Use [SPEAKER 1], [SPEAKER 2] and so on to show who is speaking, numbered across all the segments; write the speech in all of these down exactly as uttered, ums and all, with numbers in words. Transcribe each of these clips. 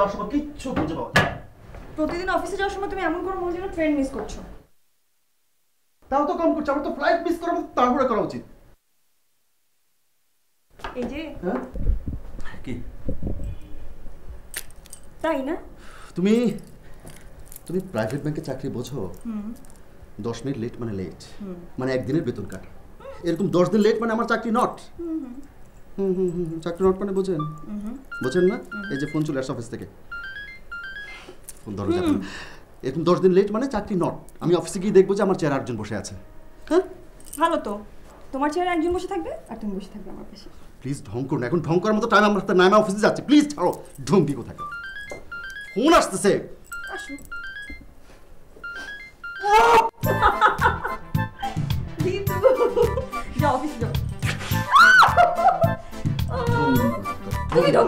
[SPEAKER 1] যাওয়ার সময় কিচ্ছু খুঁজে পাওয়া যায়।
[SPEAKER 2] প্রতিদিন অফিসে যাওয়ার সময় তুমি এমন করে মনে যেন ট্রেন মিস করছো।
[SPEAKER 1] তাও তো কম করছো, আমার তো ফ্লাইট মিস করা তাড়াহুড়ো করা উচিত।
[SPEAKER 2] এই যে
[SPEAKER 1] কি
[SPEAKER 2] তাই না?
[SPEAKER 1] তুমি তুমি প্রাইভেট ব্যাংকে চাকরি বোঝো? দশ মিনিট লেট মানে লেট, মানে একদিনের বেতন কাট। এরকম দশ দিন লেট মানে আমার চাকরি নট। হুম হুম হুম চাকরি নট মানে বোঝেন? বোঝেন না? এই যে ফোন চলে আসছে অফিস থেকে, ফোন ধরো যাবেন। এরকম দশ দিন লেট মানে চাকরি নট। আমি অফিসে গিয়ে দেখবো যে আমার চেয়ারে আটজন বসে আছে। হ্যাঁ
[SPEAKER 2] ভালো তো, তোমার চেয়ারে একজন বসে থাকবে আর তুমি বসে থাকবে আমার পাশে।
[SPEAKER 1] প্লিজ ঢং করুন, এখন ঢং করার মতো টাইম আমার হাতে নাই, আমি অফিসে যাচ্ছি। প্লিজ ছাড়ো, ঢঙ্কি কোথায়। ফোন আসতেছে।
[SPEAKER 2] আসো। যাও অফিসে যাও। তুমি ঢং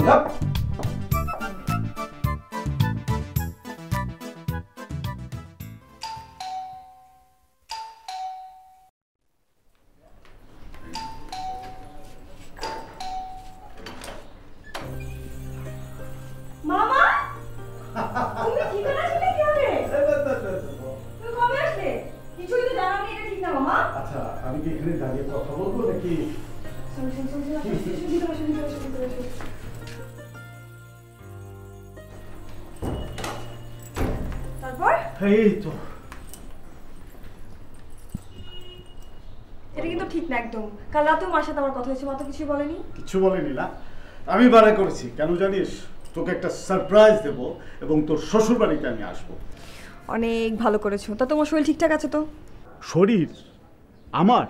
[SPEAKER 2] এটা কিন্তু ঠিক না একদম। কাল রাতেও মার সাথে আমার কথা হয়েছে, মা তো কিছু বলেনি।
[SPEAKER 3] কিছু বলেনি না? আমি বারে করেছি কেন জানিস? তোকে একটা সারপ্রাইজ দেব এবং তোর শ্বশুর বাড়িতে আমি আসবো।
[SPEAKER 2] অনেক ভালো করেছো। তা তোমার শরীর ঠিকঠাক আছে তো?
[SPEAKER 3] শরীর আমার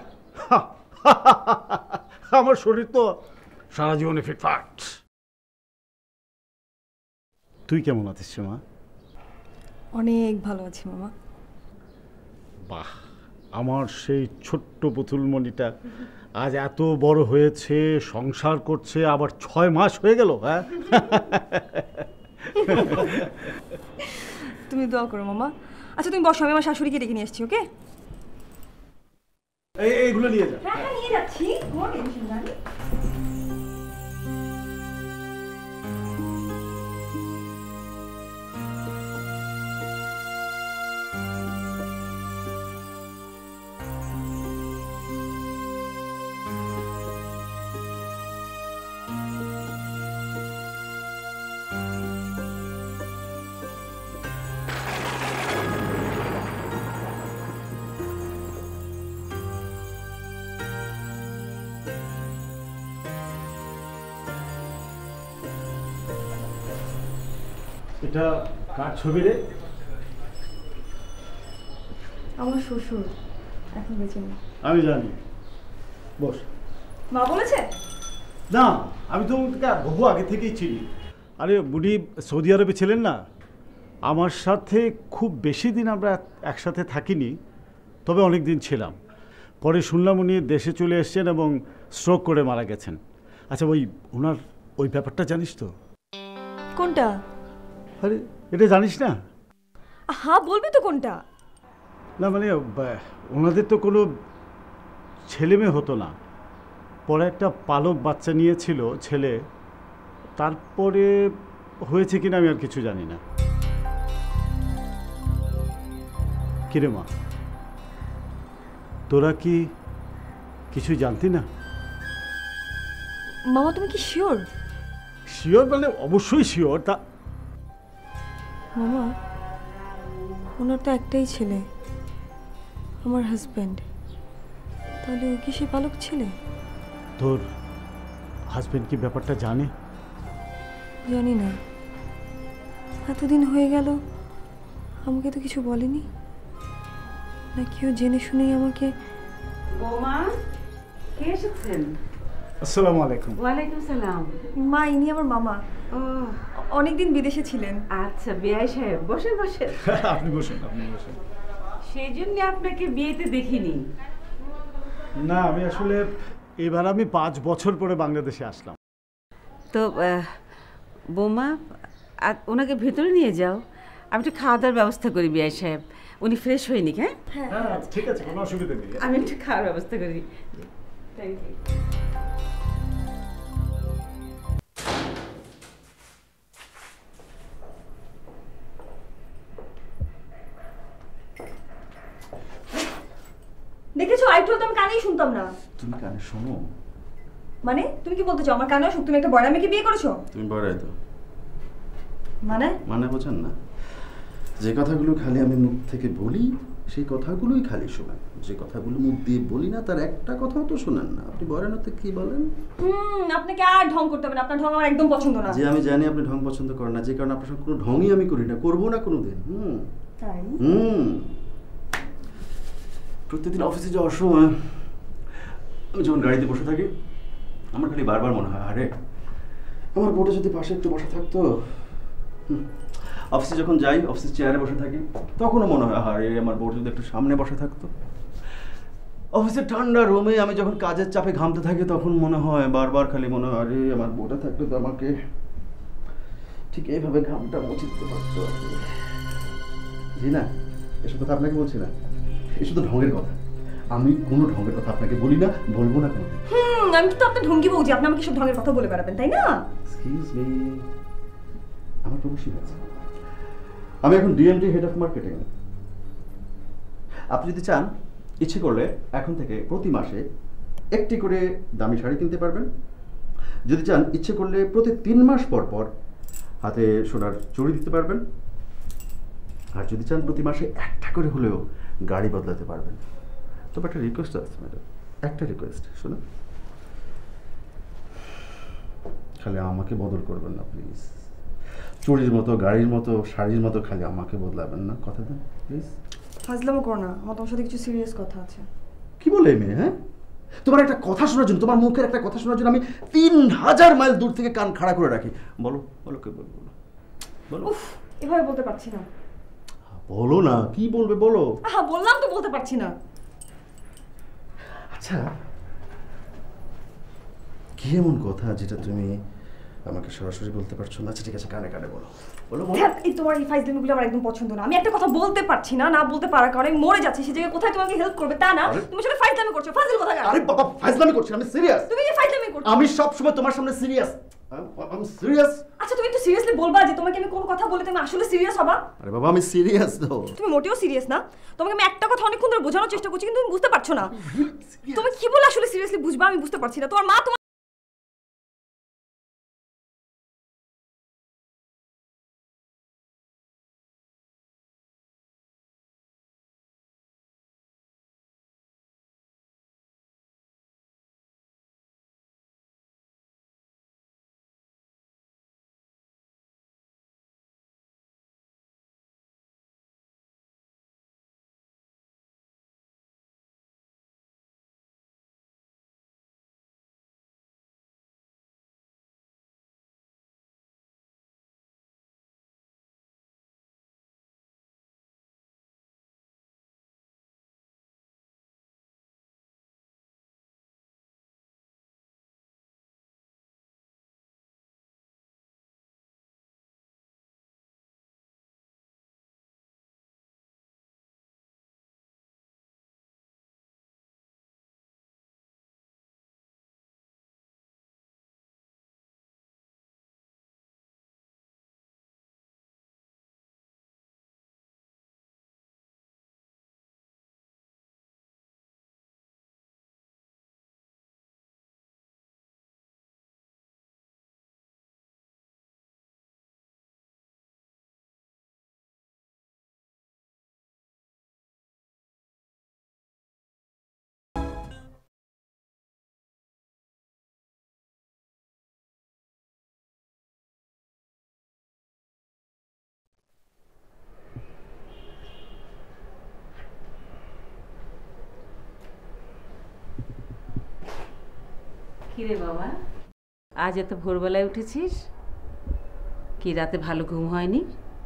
[SPEAKER 3] আমার শরীর তো সারা জীবনে ফিটফাট। তুই কেমন আছিস মা?
[SPEAKER 2] অনেক ভালো আছি মামা।
[SPEAKER 3] বাহ, আমার সেই ছোট্ট পুতুলমণিটা আজ এত বড় হয়েছে, সংসার করছে, আবার ছয় মাস হয়ে গেল। হ্যাঁ
[SPEAKER 2] তুমি দোয়া করো মামা। আচ্ছা তুমি বসো, আমি আমার শাশুড়িকে ডেকে নিয়ে আসছি। ওকে,
[SPEAKER 3] এইগুলো নিয়ে যা।
[SPEAKER 2] হ্যাঁ হ্যাঁ নিয়ে যাচ্ছি, কোনো টেনশন নাই।
[SPEAKER 3] এটা কার ছবি রে?
[SPEAKER 2] আমার শ্বশুর এখন বেঁচে নেই।
[SPEAKER 3] আমি জানি, বস।
[SPEAKER 2] মা বলেছে?
[SPEAKER 3] না, আমি তো বহু আগে থেকেই চিনি। আরে বুড়ি সৌদি আরবে ছিলেন না, আমার সাথে খুব বেশি দিন আমরা একসাথে থাকিনি, তবে অনেক দিন ছিলাম। পরে শুনলাম উনি দেশে চলে এসেছেন এবং স্ট্রোক করে মারা গেছেন। আচ্ছা, ওই ওনার ওই ব্যাপারটা জানিস তো?
[SPEAKER 2] কোনটা?
[SPEAKER 3] আরে এটা জানিস না?
[SPEAKER 2] হ্যাঁ বলবি তো কোনটা?
[SPEAKER 3] না মানে ওনাদের তো কোনো ছেলে মেয়ে হতো না, পরে একটা পালক বাচ্চা নিয়েছিল ছেলে, তারপরে হয়েছে কিনা আমি আর কিছু জানি না। কিরে মা, তোরা কি কিছু জানতি না?
[SPEAKER 2] মামা তুমি কি শিওর?
[SPEAKER 3] শিওর মানে অবশ্যই শিওর। তা
[SPEAKER 2] মামা ওনার তো একটাই ছেলে, আমার হাজব্যান্ড। তাহলে ও কি সে পালক ছেলে?
[SPEAKER 3] তোর হাজব্যান্ড কি ব্যাপারটা জানে?
[SPEAKER 2] জানি না, এতদিন হয়ে গেল আমাকে তো কিছু বলেনি। না কেউ জেনে শুনেই আমাকে।
[SPEAKER 4] বৌমা, কে এসেছেন?
[SPEAKER 3] আসসালামু আলাইকুম।
[SPEAKER 4] ওয়ালাইকুম সালাম।
[SPEAKER 2] মা, ইনি আমার মামা।
[SPEAKER 4] ও
[SPEAKER 2] অনেকদিন বিদেশে ছিলেন।
[SPEAKER 4] আচ্ছা বিআই সাহেব, বসেন বসেন।
[SPEAKER 3] আপনি বসেন, আপনি বসেন।
[SPEAKER 4] সেই জন্য আপনাকে বিয়েতে দেখিনি।
[SPEAKER 3] না, আমি আসলে এবার আমি পাঁচ বছর পরে বাংলাদেশে আসলাম।
[SPEAKER 4] তো বৌমা, ওনাকে ভেতরে নিয়ে যাও, আমি একটু খাওয়া দাওয়ার ব্যবস্থা করি। বিআই সাহেব উনি ফ্রেশ হয়নি। হ্যাঁ
[SPEAKER 3] হ্যাঁ ঠিক আছে, কোনো অসুবিধা নেই,
[SPEAKER 4] আমি একটু খাওয়ার ব্যবস্থা করি। Thank you.
[SPEAKER 2] আরেকটু হলে তো আমি কানেই শুনতাম না।
[SPEAKER 1] তুমি কানে শোনো
[SPEAKER 2] মানে তুমি কি বলতে চাও আমার কানে শুন? তুমি একটা বড় মেয়েকে বিয়ে করেছো?
[SPEAKER 1] তুমি বড়াই তো
[SPEAKER 2] মানে
[SPEAKER 1] মানে বোঝেন না? যে কথাগুলো খালি আমি মুখ থেকে বলি সেই কথাগুলোই খালি শোনেন, যে কথাগুলো মুখ দিয়ে বলি না তার একটা কথাও তো শোনেন না। আপনি বরেনতে কি বলেন?
[SPEAKER 2] হুম আপনাকে আর ঢং করতে হবে না, আপনার ঢং আমার একদম পছন্দ না।
[SPEAKER 1] যে আমি জানি আপনি ঢং পছন্দ করেন না, যে কারণে আপনার সঙ্গে কোনো ঢংই আমি করি না, করবো না কোনোদিন। হুম
[SPEAKER 2] তাই?
[SPEAKER 1] হুম প্রত্যেকদিন অফিসে যাওয়ার সময় আমি যখন গাড়িতে বসে থাকি আমার খালি বারবার মনে হয় আরে আমার বোটে যদি পাশে একটু বসে থাকতো। অফিসে যখন যাই অফিসের চেয়ারে বসে থাকি তখনও মনে হয় আরে আমার বোট যদি একটু সামনে বসে থাকতো। অফিসের ঠান্ডা রুমে আমি যখন কাজের চাপে ঘামতে থাকি তখন মনে হয় বারবার খালি মনে হয় আরে আমার বোটে থাকলে তো আমাকে ঠিক এইভাবে ঘামটা মুছে দিতে পারতো। জি না, এসব কথা আপনাকে বলছি না, এই শুধু ঢঙের কথা। আমি কোনো ঢঙের কথা আপনাকে বলি না, বলবো না কোনো।
[SPEAKER 2] হুম আমি কিন্তু আপনার ঢঙ্গি বলছি, আপনি আমাকে সব ঢঙের কথা বলে বেড়াবেন তাই না?
[SPEAKER 1] এক্সকিউজ মি, আমার প্রমোশন আছে, আমি এখন ডিএমডি হেড অফ মার্কেটিং। আপনি যদি চান ইচ্ছে করলে এখন থেকে প্রতি মাসে একটি করে দামি শাড়ি কিনতে পারবেন। যদি চান ইচ্ছে করলে প্রতি তিন মাস পর পর হাতে সোনার চুড়ি দিতে পারবেন। আর যদি চান প্রতি মাসে একটা করে হলেও গাড়ি বদলাতে পারবেন। তবে একটা রিকোয়েস্ট আছে ম্যাডাম, একটা রিকোয়েস্ট শুনুন, খালি আমাকে বদল করবেন না প্লিজ। চুড়ির মতো গাড়ির মতো শাড়ির মতো খালি আমাকে বদলাবেন না, কথা দেন প্লিজ।
[SPEAKER 2] ফাজলামো করো না, আমার তোমার সাথে কিছু সিরিয়াস কথা আছে।
[SPEAKER 1] কি বলে মেয়ে? হ্যাঁ তোমার একটা কথা শোনার জন্য, তোমার মুখের একটা কথা শোনার জন্য আমি তিন হাজার মাইল দূর থেকে কান খাড়া করে রাখি। বলো বলো কে বলবো বলো।
[SPEAKER 2] উফ এভাবে বলতে পারছি না।
[SPEAKER 1] বলো না, কি বলবে বলো।
[SPEAKER 2] হ্যাঁ বললাম তো বলতে পারছি না।
[SPEAKER 1] আচ্ছা কি এমন কথা যেটা তুমি আমাকে সরাসরি বলতে পারছো না? আচ্ছা ঠিক আছে, কানে কানে বলো বলো বলো।
[SPEAKER 2] এই তোমার এই ফাইজলামিগুলো আমার একদম পছন্দ না। আমি একটা কথা বলতে পারছি না, না বলতে পারার কারণে আমি মরে যাচ্ছি। সেই জায়গায় কোথায় তোমাকে হেল্প করবে তা না, তুমি সাথে ফাইজলামি করছো। ফাজিল কথা।
[SPEAKER 1] আরে বাবা ফাইজলামি করছি, আমি সিরিয়াস।
[SPEAKER 2] তুমি যে ফাইজলামি করছো।
[SPEAKER 1] আমি সব সময় তোমার সামনে সিরিয়াস, আমি সিরিয়াস।
[SPEAKER 2] আচ্ছা তুমি একটু সিরিয়াসলি বলবা যে তোমাকে আমি কোন কথা বলে তুমি আসলে সিরিয়াস হবা?
[SPEAKER 1] আরে বাবা আমি সিরিয়াস তো।
[SPEAKER 2] তুমি মোটেও সিরিয়াস না। তোমাকে আমি একটা কথা অনেকক্ষণ ধরে বোঝানোর চেষ্টা করছি কিন্তু তুমি বুঝতে পারছো না। তুমি কি বলে আসলে সিরিয়াসলি বুঝবা আমি বুঝতে পারছি না। তোমার মা তোমার
[SPEAKER 4] কিরে বাবা, আজ এত ভোরবেলায় উঠেছিস? কি রাতে ভালো ঘুম হয়নি?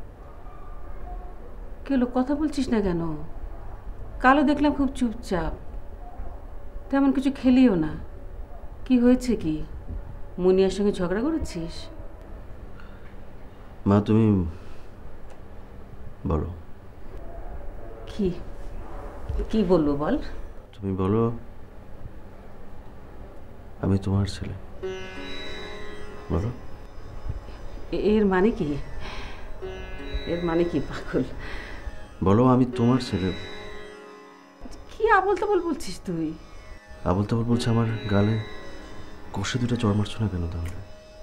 [SPEAKER 4] কেউ কথা বলছিস না কেন? কালো দেখলাম খুব চুপচাপ, তেমন কিছু খেলিও না। কি হয়েছে? কি মুনিয়ার সঙ্গে ঝগড়া করেছিস?
[SPEAKER 1] মা তুমি বলো।
[SPEAKER 4] কি কি বলবো বল?
[SPEAKER 1] তুমি বলো আমি তোমার ছেলে, বলো।
[SPEAKER 4] এর মানে কি? এর মানে কি পাগল?
[SPEAKER 1] বলো আমি তোমার ছেলে।
[SPEAKER 4] কি আবল তাবল বলছিস তুই?
[SPEAKER 1] আবল তাবল বলছে আমার গালে কষে দুটো চড় মারছো না কেন তাহলে?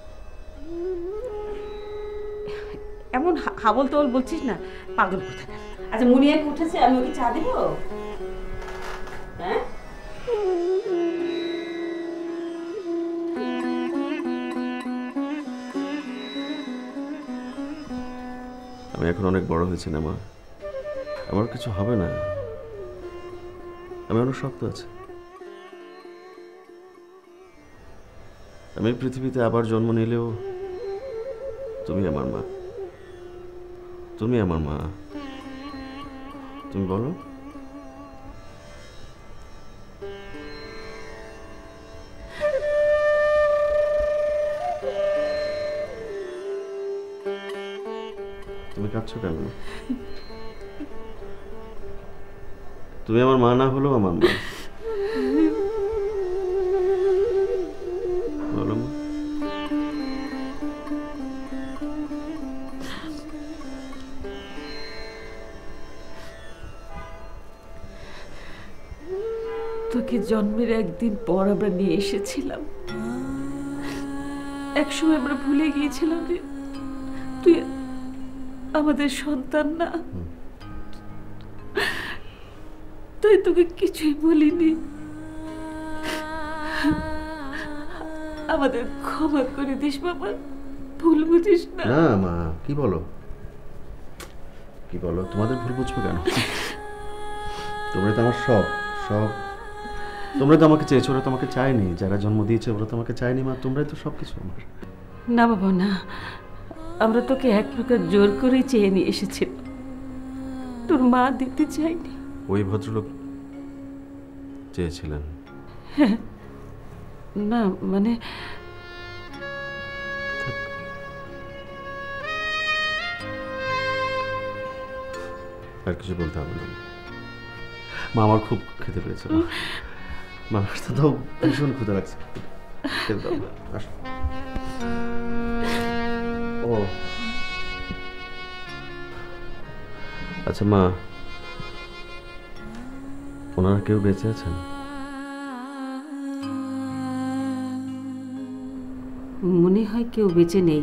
[SPEAKER 4] এমন হাবল তাবল বলছিস না, পাগল কোথাকার। আচ্ছা মুনিয়া উঠেছে, আমি ওকে চা দিব? হ্যাঁ
[SPEAKER 1] আমি এখন অনেক বড় হয়েছি না মা, আমার কিছু হবে না, আমি অনেক শক্ত আছি। আমি পৃথিবীতে আবার জন্ম নিলেও তুমি আমার মা, তুমি আমার মা। তুমি বলো। তুমি কাঁদছো কেন? তুমি আমার মা না হলেও আমার মা। বলো মা।
[SPEAKER 5] তোকে জন্মের একদিন পর আমরা নিয়ে এসেছিলাম। একসময় আমরা ভুলে গিয়েছিলাম যে তুই আমাদের সন্তান না, তাই তোকে কিছুই বলিনি। আমাদের ক্ষমা করে দিস বাবা, ভুল বুঝিস না।
[SPEAKER 1] না মা, কি বলো কি বলো তোমাদের ভুল বুঝবো কেন? তোমরা তো আমার সব সব তোমরা তো আমাকে চেয়েছো, ওরা তোমাকে চায়নি। যারা জন্ম দিয়েছে ওরা তোমাকে চায়নি মা, তোমরাই তো সবকিছু আমার।
[SPEAKER 5] না বাবা না, আমরা তোকে এক প্রকার জোর করে চেয়ে নিয়ে এসেছিলাম, তোর মা দিতে চাইনি।
[SPEAKER 1] ওই ভদ্রলোক চেয়েছিলেন?
[SPEAKER 5] না মানে
[SPEAKER 1] আর কিছু বলতে হবে না মা, আমার খুব খেতে পেয়েছে মা। মা আসতে দাও, ভীষণ ক্ষুধা লাগছে, খেতে দাও। আসো। ও আচ্ছা মা, ওনারা কেউ বেঁচে আছেন?
[SPEAKER 4] মনে হয় কেউ বেঁচে নেই।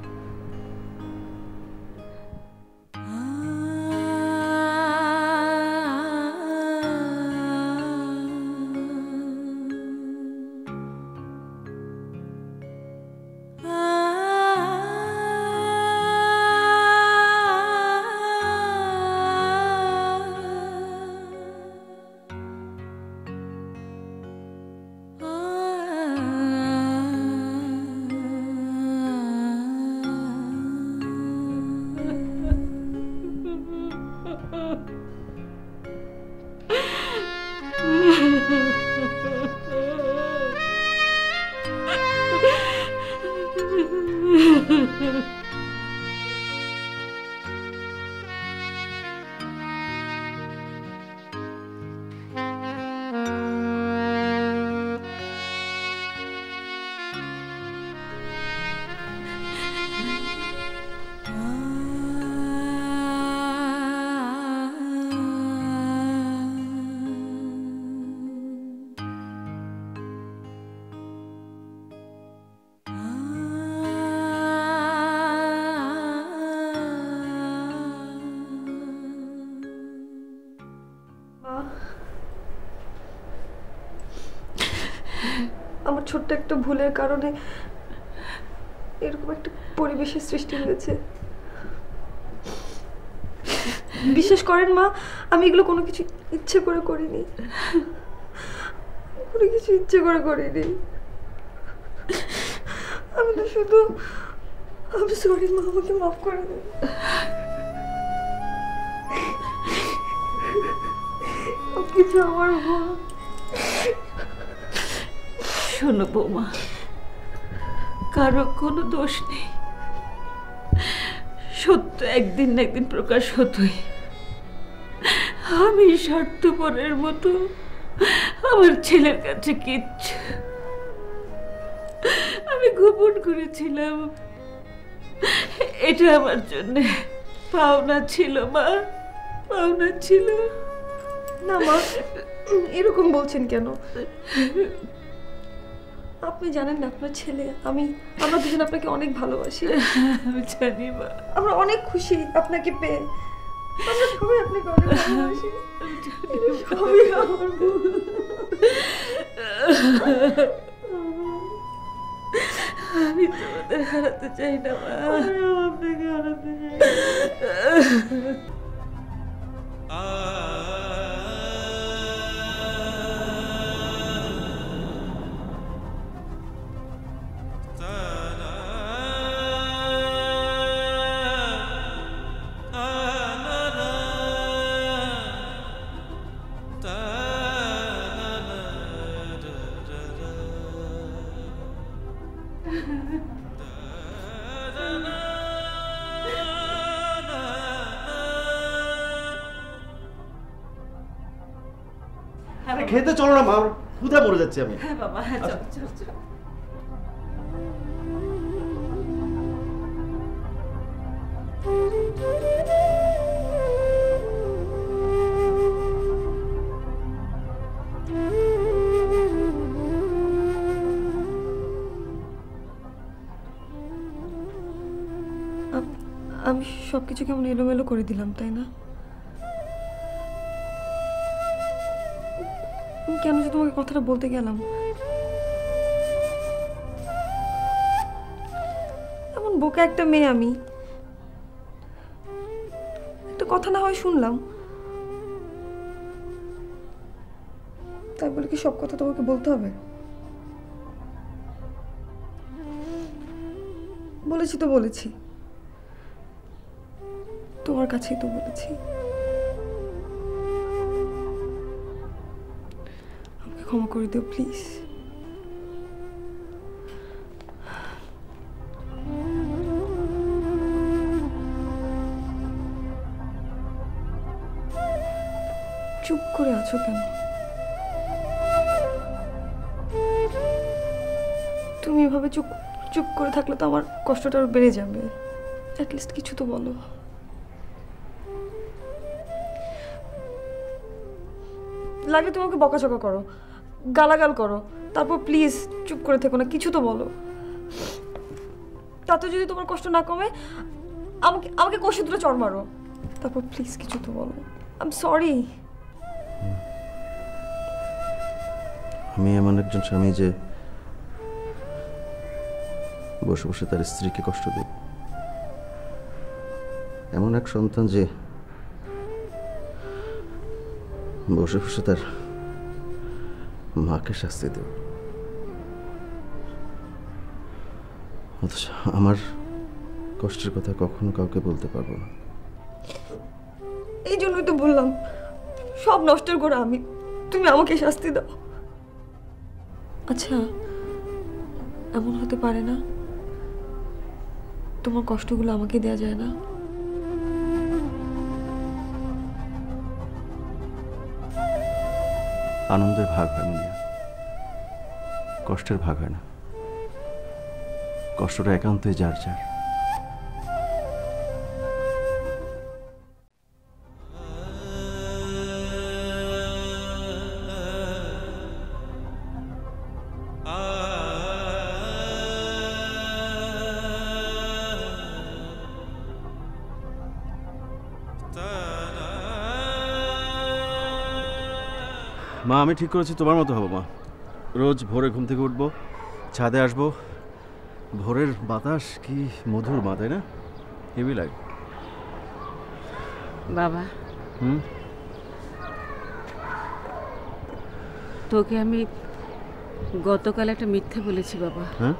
[SPEAKER 2] আমার ছোট্ট একটা ভুলের কারণে এরকম একটা পরিবেশের সৃষ্টি হয়েছে। বিশ্বাস করেন মা, আমি এগুলো কোনো কিছু ইচ্ছে করে করিনি, কোনো কিছু ইচ্ছে করে করিনি। আমি তো শুধু আমি সরি মা, আমাকে মাফ করে দিন। কিছু আমার ভুল।
[SPEAKER 5] শোনো বৌমা, কারো কোনো দোষ নেই, সত্য একদিন না একদিন প্রকাশ হতোই। আমি স্বার্থপরের মতো আমার ছেলের কাছে কিচ্ছু আমি গোপন করেছিলাম। এটা আমার জন্য পাওনা ছিল মা, পাওনা ছিল।
[SPEAKER 2] না মা, এরকম বলছেন কেন? আপনি জানেন না আপনার ছেলে আমি আমরা দুজন আপনাকে অনেক ভালোবাসি।
[SPEAKER 5] আমি জানি মা,
[SPEAKER 2] আমরা অনেক খুশি আপনাকে পেয়ে। আমরা সবাই আপনাকে অনেক ভালোবাসি। সবই আমার ভুল।
[SPEAKER 5] আমি তোমাদের হারাতে চাই না মা, আপনাকে হারাতে চাই না।
[SPEAKER 1] খেতে চলো না মা, ক্ষুধা মরে যাচ্ছে আমি।
[SPEAKER 5] হ্যাঁ বাবা, হ্যাঁ চল চল চল।
[SPEAKER 2] আমি সবকিছু কেমন এলোমেলো করে দিলাম, তাই না? কেন যে তোমাকে কথাটা বলতে গেলাম? এমন বোকা একটা মেয়ে আমি, একটা কথা না হয় শুনলাম, তাই বলে কি সব কথা তোমাকে বলতে হবে? বলেছি তো বলেছি, তোমার কাছেই তো বলেছি। আমাকে ক্ষমা করে দিও প্লিজ। চুপ করে আছো কেন? তুমি এভাবে চুপ চুপ করে থাকলে তো আমার কষ্টটা আরো বেড়ে যাবে। অ্যাটলিস্ট কিছু তো বলো। লাগে তোমাকে বকাঝকা করো, গালাগাল করো, তারপর প্লিজ চুপ করে থেকো না, কিছু তো বলো। তাতে যদি তোমার কষ্ট না কমে আমাকে আমাকে কষে দুটো চড় মারো, তারপর প্লিজ কিছু তো বলো। I am sorry.
[SPEAKER 1] আমি এমন একজন স্বামী যে বসে বসে তার স্ত্রীকে কষ্ট দেয়, এমন এক সন্তান যে বসে বসে তার মাকে শাস্তি দেব, অথচ আমার কষ্টের কথা কখনো কাউকে বলতে পারবো না।
[SPEAKER 2] এই জন্যই তো বললাম সব নষ্টের গোড়া আমি, তুমি আমাকে শাস্তি দাও। আচ্ছা, এমন হতে পারে না তোমার কষ্টগুলো আমাকে দেয়া যায় না?
[SPEAKER 1] আনন্দের ভাগ হয় মুনিয়া, কষ্টের ভাগ হয় না। কষ্টটা একান্তই যার যার। মা, আমি ঠিক করেছি তোমার মতো হবো মা। রোজ ভোরে ঘুম থেকে উঠবো, ছাদে আসবো, ভোরের বাতাস কি মধুর মা, তাই না? হেভি লাগে।
[SPEAKER 4] বাবা,
[SPEAKER 1] হুম,
[SPEAKER 4] তোকে আমি গতকাল একটা মিথ্যে বলেছি বাবা।
[SPEAKER 1] হ্যাঁ,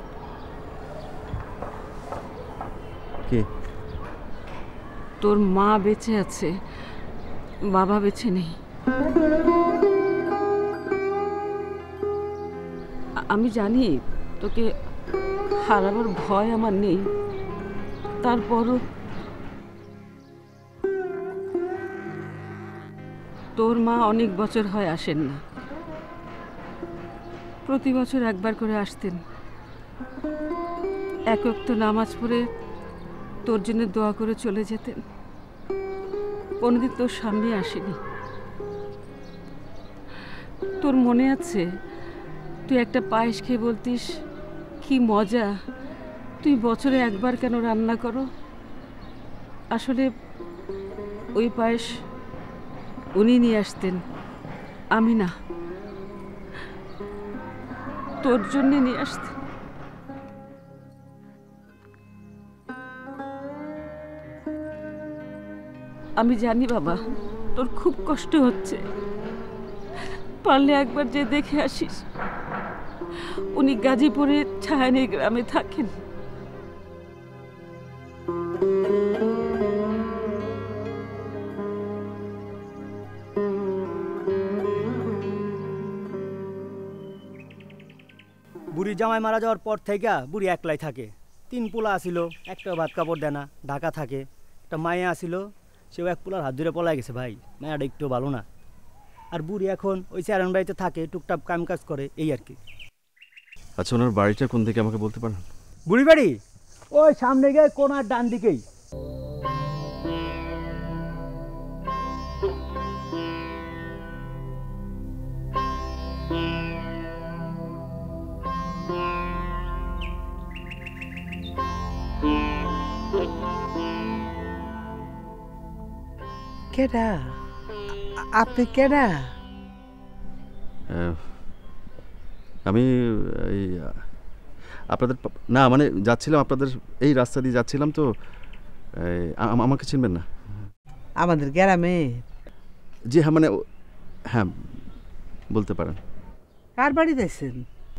[SPEAKER 1] কি?
[SPEAKER 4] তোর মা বেঁচে আছে, বাবা বেঁচে নেই। আমি জানি তোকে হারাবার ভয় আমার নেই, তারপরও তোর মা অনেক বছর হয় আসেন না, প্রতি বছর একবার করে আসতেন। এক ওয়াক্ত নামাজ পড়ে তোর জন্য দোয়া করে চলে যেতেন। কোনোদিন তোর সামনে আসেনি।
[SPEAKER 5] তোর মনে আছে তুই একটা পায়েস খেয়ে বলতিস কি মজা, তুই বছরে একবার কেন রান্না করো? আসলে ওই পায়েস উনি নিয়ে আসতেন, আমি না, তোর জন্যে নিয়ে আসতেন। আমি জানি বাবা তোর খুব কষ্ট হচ্ছে, পারলে একবার যে দেখে আসিস। উনি গাজীপুরে ছায়ানি গ্রামে থাকেন।
[SPEAKER 6] বুড়ি জামাই মারা যাওয়ার পর থেকে বুড়ি একলাই থাকে। তিন পোলা আসিল, একটা ভাত কাপড় দেয় না, ঢাকা থাকে। একটা মায়া আসিল, সেও এক পোলার হাত ধরে পলাই গেছে ভাই। মায়াটা একটু ভালো না। আর বুড়ি এখন ওই চেয়ারন বাড়িতে থাকে, টুকটাক কাম কাজ করে, এই আর কি।
[SPEAKER 7] আচ্ছা, ওনার বাড়িটা কোন দিকে আমাকে বলতে পারেন?
[SPEAKER 6] বুড়ি বাড়ি ওই সামনে গিয়ে কোনার ডান দিকেই।
[SPEAKER 8] কেডা আপনি কেডা?
[SPEAKER 7] আমি এই আপনাদের না মানে যাচ্ছিলাম, আপনাদের এই রাস্তা দিয়ে যাচ্ছিলাম তো। আমাকে চিনবেন না?
[SPEAKER 8] আমাদের গ্রামে?
[SPEAKER 7] জি হ্যাঁ, মানে হ্যাঁ বলতে পারেন।
[SPEAKER 8] কার বাড়ি যাচ্ছেন?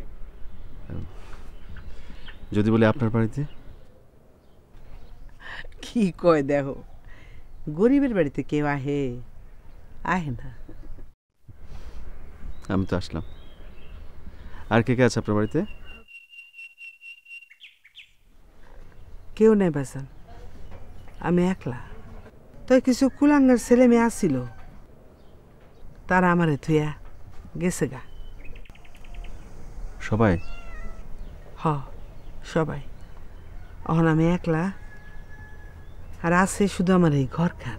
[SPEAKER 7] যদি বলি আপনার বাড়িতে।
[SPEAKER 8] কি কয় দেখো, গরিবের বাড়িতে কেউ আহে আহে না।
[SPEAKER 7] আমি তো আসলাম। আর কে কে আছে আপনার বাড়িতে?
[SPEAKER 8] কেউ নেই বাজান, আমি একলা। তাই কিছু কুলাঙ্গার ছেলে মেয়ে আসছিল, তারা আমারে থুয়া গেছে গা।
[SPEAKER 7] সবাই?
[SPEAKER 8] হ সবাই। এখন আমি একলা, আর আছে শুধু আমার এই ঘর খান।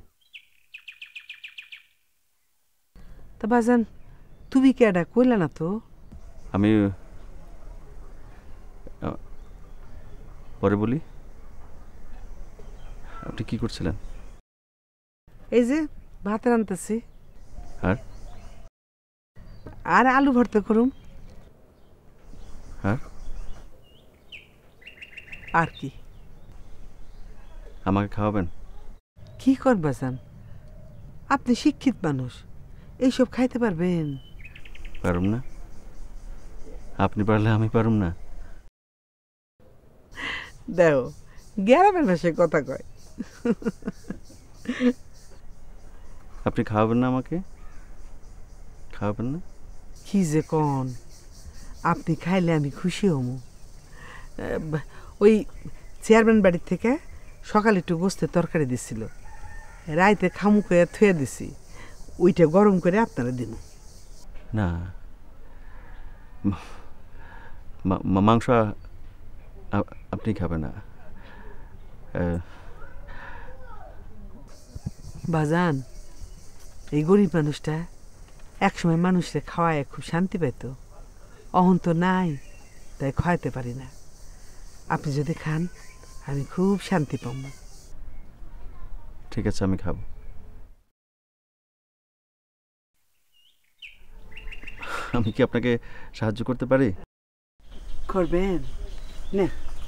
[SPEAKER 8] তা বাজান তুমি কেডা কইলা না তো?
[SPEAKER 7] আমি পরে বলি। আপনি কি করছিলেন?
[SPEAKER 8] এই যে ভাত রান্তাছি।
[SPEAKER 7] আর
[SPEAKER 8] আর আলু ভর্তা করুম।
[SPEAKER 7] আর
[SPEAKER 8] আর কি?
[SPEAKER 7] আমাকে খাওয়াবেন?
[SPEAKER 8] কি করবা জান, আপনি শিক্ষিত মানুষ, এইসব খাইতে পারবেন?
[SPEAKER 7] পারুম না? আপনি পারলে আমি পারুম না?
[SPEAKER 8] দেখো গ্রামের ভাষায় কথা কয়।
[SPEAKER 7] আপনি খাওয়াবেন না আমাকে? খাওয়াবেন না?
[SPEAKER 8] কি যে কন, আপনি খাইলে আমি খুশি হমু। ওই চেয়ারম্যান বাড়ির থেকে সকালে একটু গোস্তের তরকারি দিছিল, রাইতে খামু করে থুয়ে দিছি, ওইটা গরম করে আপনারা দিন।
[SPEAKER 7] না, মাংস আপনি খাবেন না।
[SPEAKER 8] বাজান, এই গরিব মানুষটা একসময় মানুষকে খাওয়ায় খুব শান্তি পেত, অহন তো নাই, তাই খাওয়াইতে পারি না। আপনি যদি খান আমি খুব শান্তি পাব।
[SPEAKER 7] ঠিক আছে, আমি খাবো। আমি কি আপনাকে সাহায্য করতে পারি?
[SPEAKER 8] করবেন না?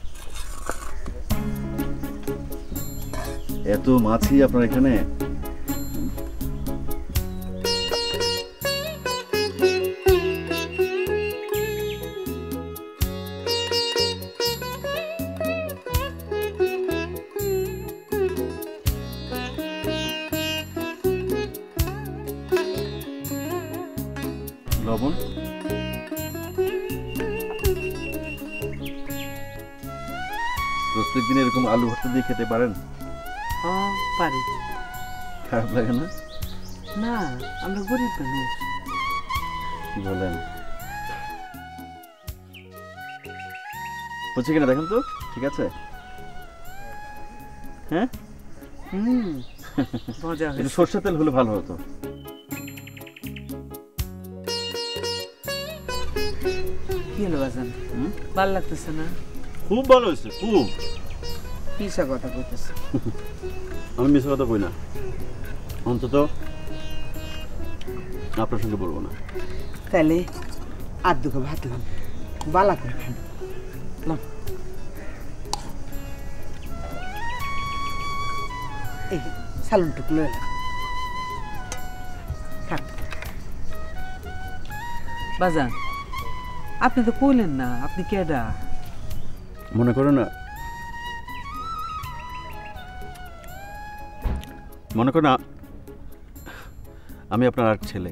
[SPEAKER 7] এত মাছি আপনার এখানে? লবণ? প্রত্যেক দিন এরকম আলু ভর্তা দিয়ে খেতে পারেন?
[SPEAKER 8] হ্যাঁ পারি।
[SPEAKER 7] খারাপ লাগে না?
[SPEAKER 8] না, আমরা গরিব মানুষ।
[SPEAKER 7] কি বলেন? হচ্ছে কিনা দেখেন তো। ঠিক আছে? হ্যাঁ,
[SPEAKER 8] হুম মজা
[SPEAKER 7] একটু সরষের তেল হলে ভালো হতো।
[SPEAKER 8] কি হলো বাজান ভালো লাগতেছে না?
[SPEAKER 7] খুব ভালো হয়েছে, খুব।
[SPEAKER 8] মিশা কথা কইতেছে।
[SPEAKER 7] আমি মিশা কথা কই না, অন্তত আপনার সঙ্গে বলবো না।
[SPEAKER 8] তাহলে আর দুটো ভাত লাম বালা করে খান লাম। এই সালুন টুকলো এলাম খান। বাজান আপনি তো কইলেন না আপনি কেডা?
[SPEAKER 7] মনে করো না, মনে করো না আমি আপনার আর ছেলে।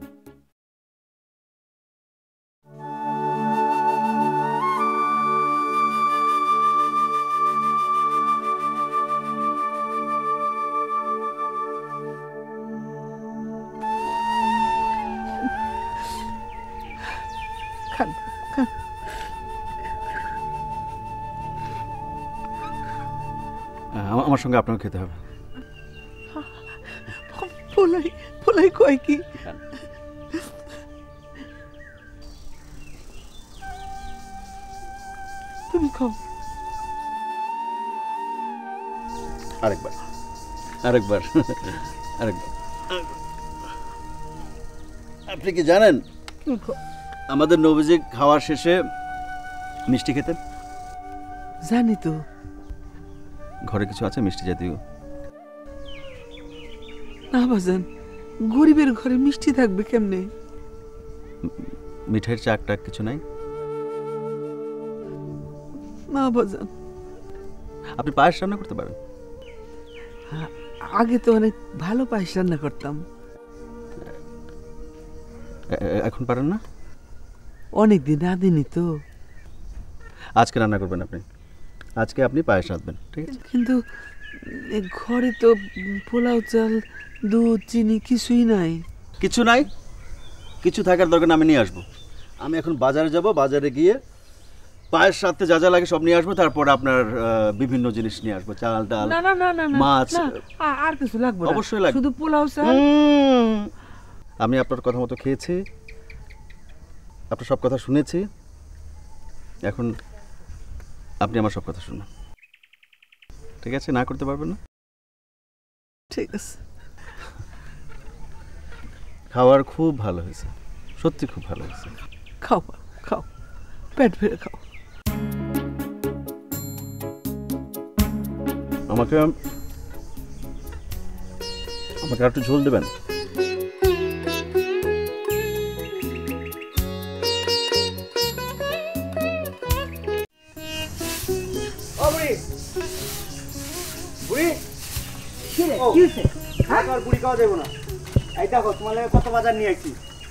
[SPEAKER 8] খান খান।
[SPEAKER 7] আমার সঙ্গে আপনাকে খেতে হবে।
[SPEAKER 8] পোলাই পোলাই কয় কি? তুমি খাও।
[SPEAKER 7] আরেকবার আরেকবার আরেকবার। আপনি কি জানেন আমাদের নবীজি খাওয়ার শেষে মিষ্টি খেতেন?
[SPEAKER 8] জানি তো।
[SPEAKER 7] ঘরে কিছু আছে মিষ্টি জাতীয়?
[SPEAKER 8] না বাজান, গরিবের ঘরে মিষ্টি থাকবে কেমনে?
[SPEAKER 7] মিঠাইয়ের চাক টাক কিছু নাই?
[SPEAKER 8] না বাজান।
[SPEAKER 7] আপনি পায়েস রান্না করতে পারেন?
[SPEAKER 8] আগে তো অনেক ভালো পায়েস রান্না করতাম।
[SPEAKER 7] এখন পারেন না?
[SPEAKER 8] অনেক দিন রাঁধিনি তো।
[SPEAKER 7] আজকে রান্না করবেন আপনি, আজকে আপনি পায়েস রাঁধবেন, ঠিক আছে?
[SPEAKER 8] কিন্তু ঘরে তো পোলাও চাল দুধ চিনি কিছুই নাই।
[SPEAKER 7] কিছু নাই? কিছু থাকার দরকার না, আমি নিয়ে আসবো। আমি এখন বাজারে যাব, বাজারে গিয়ে পায়েস সাথে যা যা লাগে সব নিয়ে আসবো, তারপর আপনার বিভিন্ন জিনিস নিয়ে আসবো, চাল ডাল
[SPEAKER 8] না না না না
[SPEAKER 7] মাছ।
[SPEAKER 8] আর কিছু লাগবে না,
[SPEAKER 7] অবশ্যই লাগবে,
[SPEAKER 8] শুধু পোলাও চাল।
[SPEAKER 7] আমি আপনার কথা মতো খেয়েছি, আপনার সব কথা শুনেছি, এখন আপনি আমার সব কথা শুনুন, ঠিক আছে? না করতে পারবেন না?
[SPEAKER 8] ঠিক আছে।
[SPEAKER 7] খাওয়ার খুব ভালো হয়েছে, সত্যি খুব ভালো হয়েছে।
[SPEAKER 8] খাও খাও, পেট ভরে খাও।
[SPEAKER 7] আমাকে আমাকে একটু ঝোল দেবেন?
[SPEAKER 6] বুড়ি খাওয়া যাবো না। এই দেখো তোমার কত বাজার নিয়ে আসছি।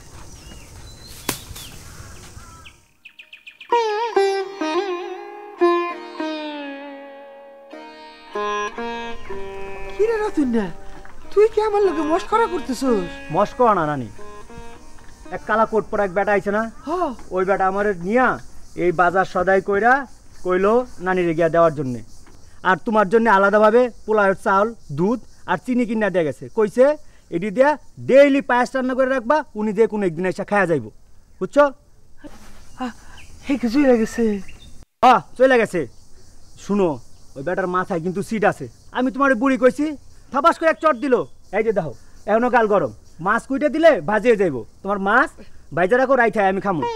[SPEAKER 8] কিরে রাতুন না, তুই কি আমার লগে মস্করা করতেছস?
[SPEAKER 6] মস্করা না নানি, এক কালা কোট পরা এক বেটা আইছে না, ওই বেটা আমার নিয়া এই বাজার সদাই কইরা কইলো নানিরে গিয়া দেওয়ার জন্যে। আর তোমার জন্য আলাদাভাবে পোলাওয়ের চাউল দুধ আর চিনি কিনা দিয়ে গেছে, কইছে এটি দিয়া ডেইলি পায়েস রান্না করে রাখবা, উনি দিয়ে কোনো একদিন এসে খাওয়া যাইব, বুঝছো?
[SPEAKER 8] হে কি চলে গেছে?
[SPEAKER 6] হ্যাঁ চলে গেছে। শুনো, ওই বেটার মাথায় কিন্তু সিট আছে। আমি তোমার বুড়ি কইছি, থাবাস করে এক চট দিল। এই যে দেখো এখনো গাল গরম, মাছ কুইটে দিলে ভাজিয়ে যাইব। তোমার মাছ ভাইজা রাখো, রাইঠায় আমি খামো।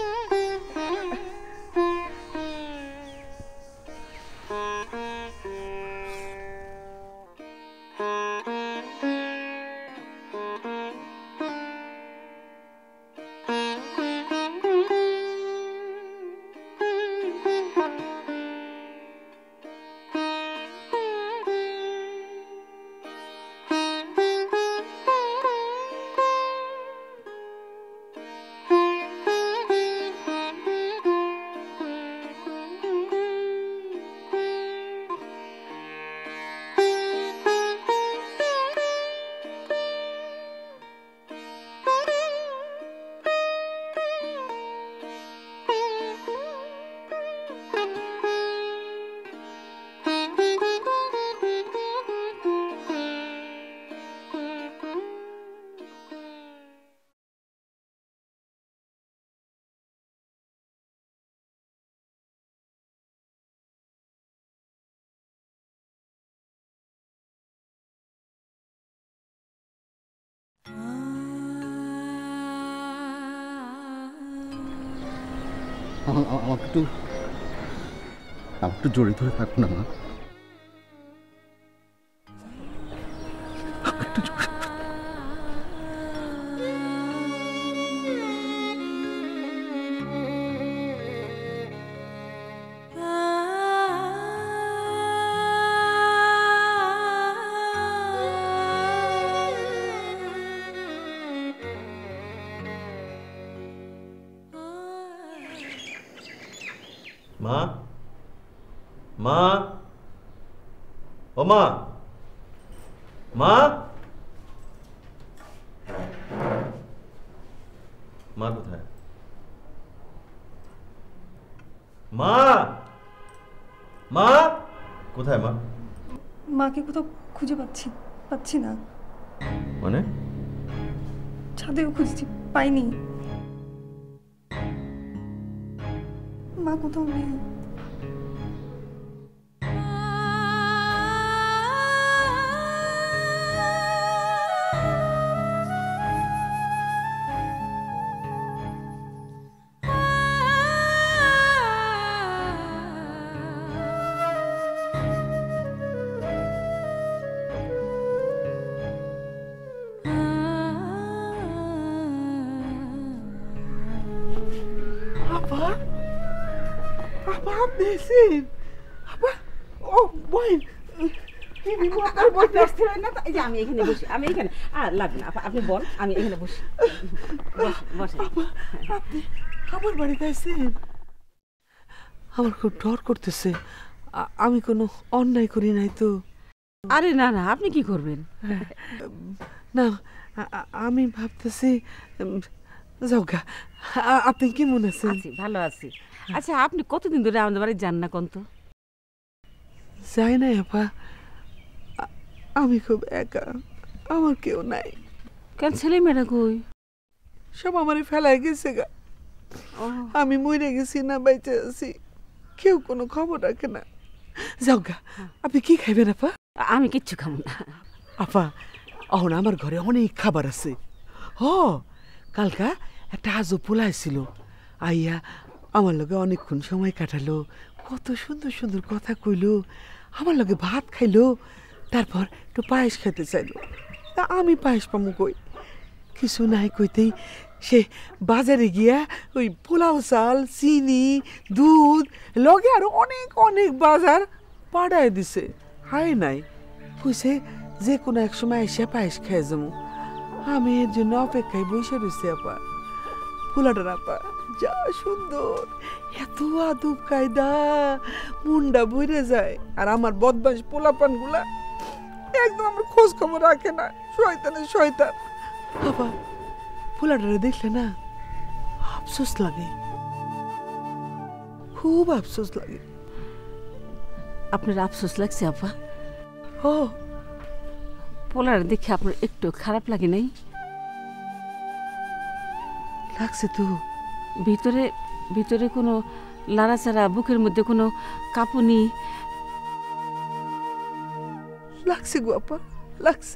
[SPEAKER 1] আমাকে একটু আমাকে একটু জড়িয়ে ধরে থাকো না মা।
[SPEAKER 7] মা, মা, ও মা, মা, মা কোথায়? মা, মা কোথায়? মা
[SPEAKER 2] মাকে কোথাও খুঁজে পাচ্ছি পাচ্ছি না।
[SPEAKER 7] মানে?
[SPEAKER 2] ছাদেও খুঁজছি, পাইনি। মা কোথাও নেই।
[SPEAKER 8] আপা, আপা আপনি এসেছেন? আপা, ও বইন
[SPEAKER 5] আমি এখানে বসি, আমি এখানে আর লাগবে না, আপনি বল, আমি এখানে বসি।
[SPEAKER 8] আপনি আমার বাড়িতে আসছেন? আমার খুব ডর করতেছে, আমি কোনো অন্যায় করি নাই তো?
[SPEAKER 5] আরে না না, আপনি কি করবেন?
[SPEAKER 8] না, আমি ভাবতেছি যাওগা। আপনি কি মনে আছেন?
[SPEAKER 5] আছি, ভালো আছি। আচ্ছা, আপনি কতদিন ধরে আমাদের বাড়ি যান না কন্ত?
[SPEAKER 8] যাই না আপা, আমি খুব একা, আমার কেউ নাই।
[SPEAKER 5] কেন ছেলে মেয়েরা কই?
[SPEAKER 8] সব আমারে ফেলাই গেছে গা। আমি মরে গেছি না বাইচে আছি, কেউ কোনো খবর রাখে না। যাওগা, আপনি কি খাইবেন আপা?
[SPEAKER 5] আমি কিচ্ছু খাবো না।
[SPEAKER 8] আপা, এখন আমার ঘরে অনেক খাবার আছে। হ, কালকা একটা আজও পোলাই ছিল, আইয়া আমার লগে অনেকক্ষণ সময় কাটালো, কত সুন্দর সুন্দর কথা কইলো, আমার লগে ভাত খাইলো, তারপর একটু পায়েস খেতে চাইলো। তা আমি পায়েস পামু কই? কিছু নাই কইতেই সে বাজারে গিয়া ওই পোলাও চাল, চিনি, দুধ লগে আরো অনেক অনেক বাজার পাড়ায় দিছে। হায় নাই কইছে যে কোনো এক সময় এসে পায়েস খেয়ে যাবো। আমি এর জন্য অপেক্ষায় বসে রয়েছি আপা। পোলাটার আপা যা সুন্দর, এত আদব কায়দা, মুন্ডা বইরে যায়। আর আমার বদমাস পোলাপান গুলা একদম আমার খোঁজ খবর রাখে না, শয়তানের শয়তান। আপা, পোলাটারে দেখলে না আফসোস লাগে, খুব আফসোস লাগে।
[SPEAKER 5] আপনার আফসোস লাগছে আপা?
[SPEAKER 8] ও,
[SPEAKER 5] পোলার দেখে আপনার একটু খারাপ লাগে নাই?
[SPEAKER 8] লাগছে তো।
[SPEAKER 5] ভিতরে ভিতরে কোনো লাড়াচাড়া, বুকের মধ্যে কোনো কাঁপুনি
[SPEAKER 8] লাগছে গো আপা, লাগছে।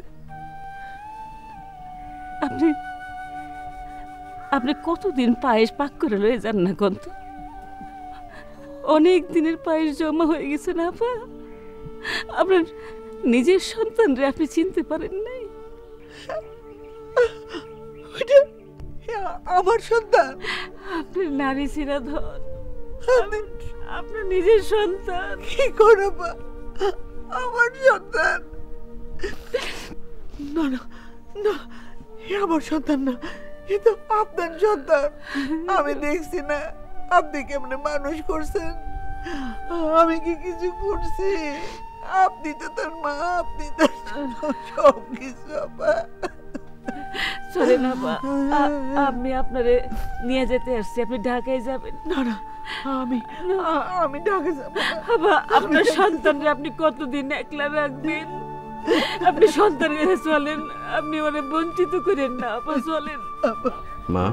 [SPEAKER 5] আপনি আপনি কতদিন পায়েস পাক করে লয়ে যান না কন্ত? অনেক দিনের পায়েস জমা হয়ে গেছে না আপা? আপনার নিজের সন্তানরে আপনি চিনতে পারেন নাই?
[SPEAKER 8] আমার সন্তান?
[SPEAKER 5] আপনার নারী শিরাধর, আপনার নিজের সন্তান।
[SPEAKER 8] কি করব? আমার সন্তান না, না না, আমার সন্তান না, এ তো আপনার সন্তান। আমি দেখছি না আপনি কেমনে মানুষ করছেন, আমি কি কিছু করছি? আপনি তো তার মা, আপনি তো সব কিছু। আপা
[SPEAKER 5] চলে না আপা, আমি আপনারে নিয়ে যেতে আসছি, আপনি ঢাকায় যাবেন।
[SPEAKER 8] না না, আমি আমি ঢাকা যাব না।
[SPEAKER 5] আপনার সন্তানরে আপনি কতদিন একলা রাখবেন? আপনি সন্তানের কাছে চলেন, আপনি ওরে বঞ্চিত করেন না আপা, চলেন।
[SPEAKER 7] মা,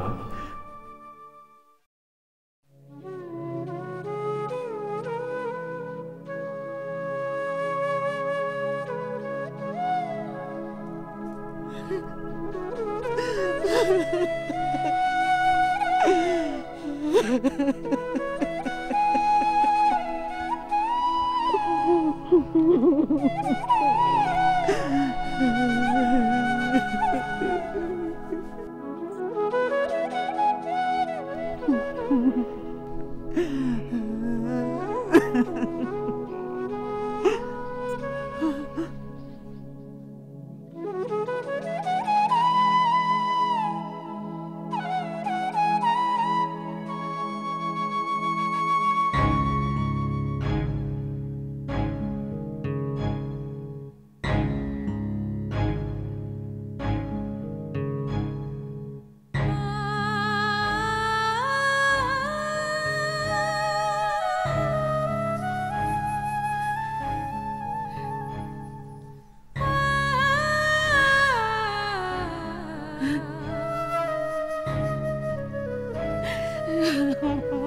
[SPEAKER 5] Ha ha ha.